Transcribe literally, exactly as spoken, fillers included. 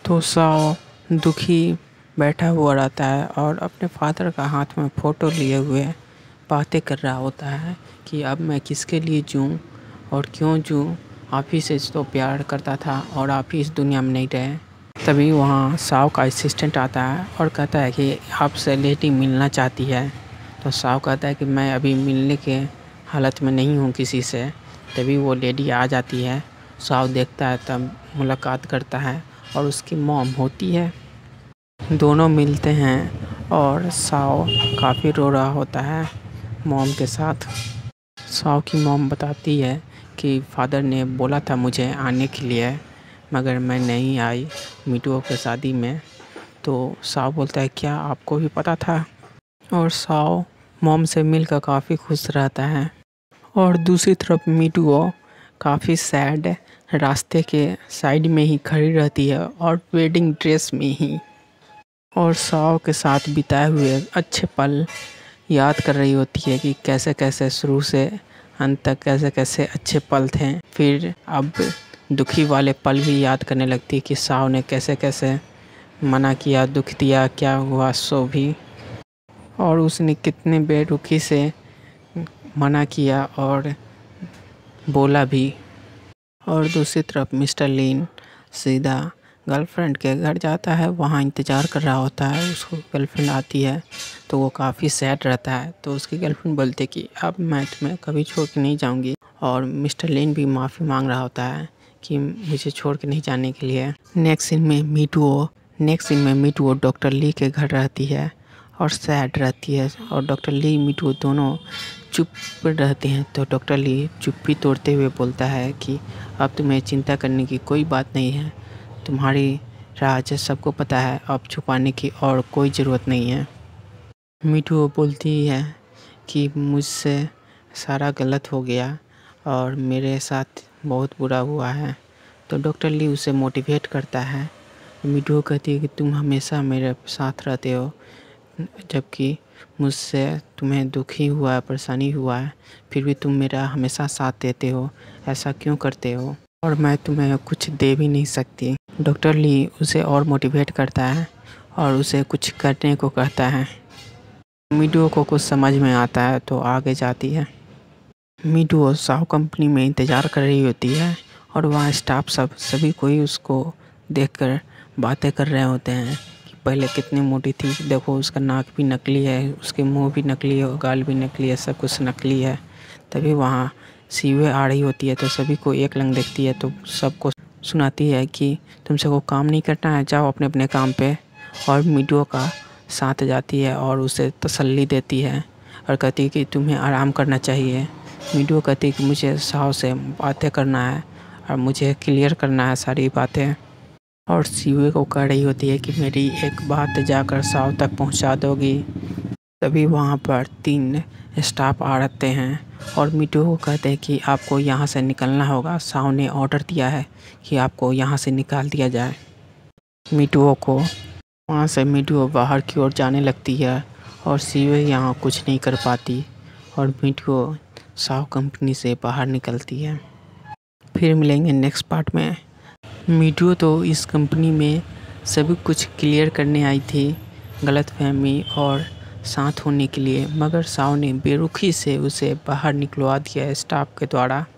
तो साओ दुखी बैठा हुआ रहता है और अपने फादर का हाथ में फ़ोटो लिए हुए बातें कर रहा होता है कि अब मैं किसके लिए जीऊँ और क्यों जीऊँ। आप ही से तो प्यार करता था और आप ही इस दुनिया में नहीं रहे। तभी वहाँ साओ का असिस्टेंट आता है और कहता है कि आपसे लेडी मिलना चाहती है। तो साओ कहता है कि मैं अभी मिलने के हालत में नहीं हूँ किसी से। तभी वो लेडी आ जाती है। साओ देखता है, तब मुलाकात करता है और उसकी मॉम होती है। दोनों मिलते हैं और साओ काफ़ी रो रहा होता है मॉम के साथ। साओ की मॉम बताती है कि फादर ने बोला था मुझे आने के लिए, मगर मैं नहीं आई मीटुओ के शादी में। तो साओ बोलता है क्या आपको भी पता था। और साओ मॉम से मिलकर काफ़ी खुश रहता है। और दूसरी तरफ मीटुओ काफ़ी सैड रास्ते के साइड में ही खड़ी रहती है और वेडिंग ड्रेस में ही, और साओ के साथ बिताए हुए अच्छे पल याद कर रही होती है कि कैसे कैसे शुरू से अंत तक कैसे कैसे अच्छे पल थे। फिर अब दुखी वाले पल भी याद करने लगती है कि साओ ने कैसे कैसे मना किया, दुख दिया, क्या हुआ सो भी, और उसने कितने बेरुखी से मना किया और बोला भी। और दूसरी तरफ मिस्टर लिन सीधा गर्लफ्रेंड के घर जाता है, वहाँ इंतज़ार कर रहा होता है। उसको गर्लफ्रेंड आती है तो वो काफ़ी सैड रहता है। तो उसकी गर्लफ्रेंड बोलती है कि अब मैं तुम्हें कभी छोड़ के नहीं जाऊँगी। और मिस्टर लिन भी माफ़ी मांग रहा होता है कि मुझे छोड़ के नहीं जाने के लिए। नेक्स्ट सीन में मीटुओ नेक्स्ट सीन में मीटुओ डॉक्टर ली के घर रहती है और सैड रहती है। और डॉक्टर ली मीटुओ दोनों चुप रहते हैं। तो डॉक्टर ली चुप्पी तोड़ते हुए बोलता है कि अब तुम्हें चिंता करने की कोई बात नहीं है, तुम्हारी राज सबको पता है, अब छुपाने की और कोई ज़रूरत नहीं है। मीटुओ बोलती है कि मुझसे सारा गलत हो गया और मेरे साथ बहुत बुरा हुआ है। तो डॉक्टर ली उसे मोटिवेट करता है। मीटुओ कहती है कि तुम हमेशा मेरे साथ रहते हो, जबकि मुझसे तुम्हें दुखी हुआ है, परेशानी हुआ है, फिर भी तुम मेरा हमेशा साथ देते हो, ऐसा क्यों करते हो, और मैं तुम्हें कुछ दे भी नहीं सकती। डॉक्टर ली उसे और मोटिवेट करता है और उसे कुछ करने को कहता है। मीटुओ को कुछ समझ में आता है तो आगे जाती है। मीटुओ साओ कंपनी में इंतज़ार कर रही होती है और वहाँ स्टाफ सब सभी कोई उसको देखकर बातें कर रहे होते हैं कि पहले कितनी मोटी थी, देखो उसका नाक भी नकली है, उसके मुंह भी नकली है, गाल भी नकली है, सब कुछ नकली है। तभी वहाँ सीवे आ रही होती है तो सभी को एक लंग देखती है तो सबको सुनाती है कि तुमसे को काम नहीं करना है, जाओ अपने अपने काम पे। और मीटुओ का साथ जाती है और उसे तसल्ली देती है और कहती है कि तुम्हें आराम करना चाहिए। मीटुओ कहती है कि मुझे साओ से बातें करना है और मुझे क्लियर करना है सारी बातें। और सीवे को कह रही होती है कि मेरी एक बात जाकर साओ तक पहुंचा दोगी। तभी वहां पर तीन स्टाफ आ रहते हैं और मीटुओ को कहते हैं कि आपको यहाँ से निकलना होगा, साओ ने ऑर्डर दिया है कि आपको यहाँ से निकाल दिया जाए। मीटुओ को वहाँ से मीटुओ बाहर की ओर जाने लगती है और सीवे यहाँ कुछ नहीं कर पाती और मीटुओ साओ कंपनी से बाहर निकलती है। फिर मिलेंगे नेक्स्ट पार्ट में। मीटुओ तो इस कंपनी में सभी कुछ क्लियर करने आई थी, गलतफहमी और साथ होने के लिए, मगर साओ ने बेरुखी से उसे बाहर निकलवा दिया स्टाफ के द्वारा।